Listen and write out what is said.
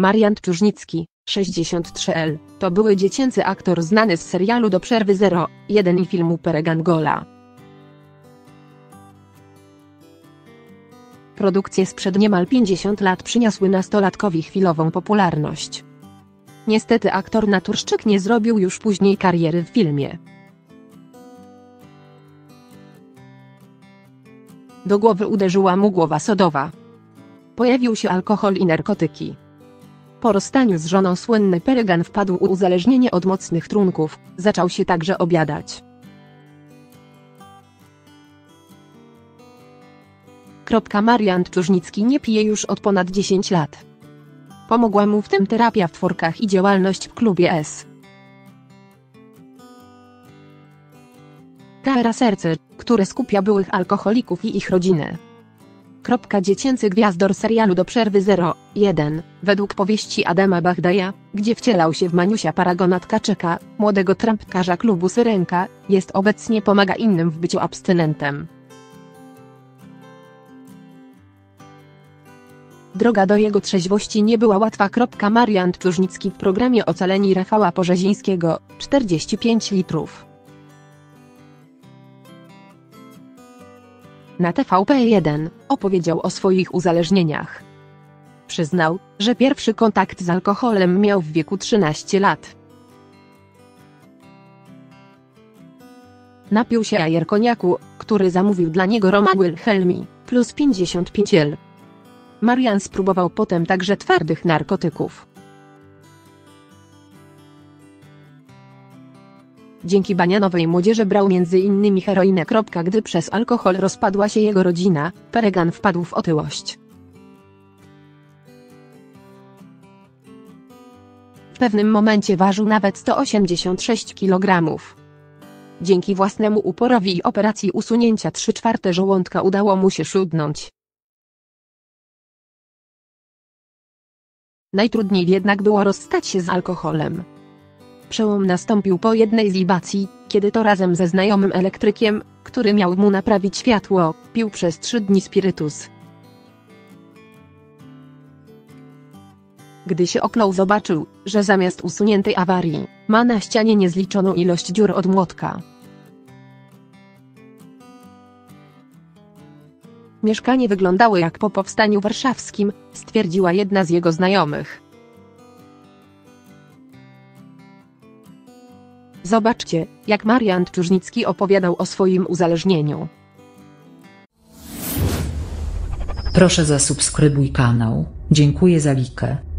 Marian Tczurznicki, 63 to były dziecięcy aktor znany z serialu Do przerwy 0,1 i filmu Peregan Gola. Produkcje sprzed niemal 50 lat przyniosły nastolatkowi chwilową popularność. Niestety aktor naturszczyk nie zrobił już później kariery w filmie. Do głowy uderzyła mu głowa sodowa. Pojawił się alkohol i narkotyki. Po rozstaniu z żoną słynny Peregan wpadł w uzależnienie od mocnych trunków, zaczął się także obiadać. Marian Tczurznicki nie pije już od ponad 10 lat. Pomogła mu w tym terapia w tworkach i działalność w klubie S. Kara Serce, które skupia byłych alkoholików i ich rodziny. Dziecięcy gwiazdor serialu Do przerwy 0,1, według powieści Adama Bahdaja, gdzie wcielał się w Maniusia Paragona Tkaczyka, młodego trampkarza klubu Syrenka, jest obecnie pomaga innym w byciu abstynentem. Droga do jego trzeźwości nie była łatwa. Marian Tczurznicki w programie Ocaleni Rafała Porzezińskiego, 45 litrów. Na TVP1 opowiedział o swoich uzależnieniach. Przyznał, że pierwszy kontakt z alkoholem miał w wieku 13 lat. Napił się ajer koniaku, który zamówił dla niego Roman Wilhelmi, plus 55 L. Marian spróbował potem także twardych narkotyków. Dzięki banianowej młodzieży brał m.in. heroinę. Gdy przez alkohol rozpadła się jego rodzina, Peregan wpadł w otyłość. W pewnym momencie ważył nawet 186 kg. Dzięki własnemu uporowi i operacji usunięcia 3/4 żołądka udało mu się schudnąć. Najtrudniej jednak było rozstać się z alkoholem. Przełom nastąpił po jednej z libacji, kiedy to razem ze znajomym elektrykiem, który miał mu naprawić światło, pił przez 3 dni spirytus. Gdy się oknął, zobaczył, że zamiast usuniętej awarii, ma na ścianie niezliczoną ilość dziur od młotka. Mieszkanie wyglądało jak po powstaniu warszawskim, stwierdziła jedna z jego znajomych. Zobaczcie, jak Marian Tczurznicki opowiadał o swoim uzależnieniu. Proszę zasubskrybuj kanał, dziękuję za likę.